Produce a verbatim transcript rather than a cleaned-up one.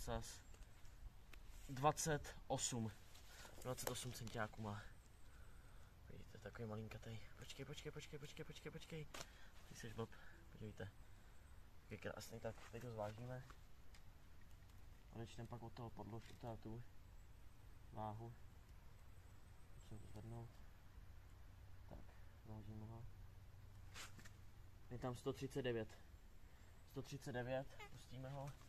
ocas. dvacet osm. dvacet osm centiáků má. Vidíte, takový malinkatej. Počkej, počkej, počkej, počkej, počkej, počkej. Ty jsi blb, podívejte. Tak je krásný, tak teď ho zvážíme. Odečteme pak od toho podložku, teda tu váhu. Musím to zvednout. Tak, zvážíme ho. Je tam sto třicet devět. sto třicet devět, pustíme ho.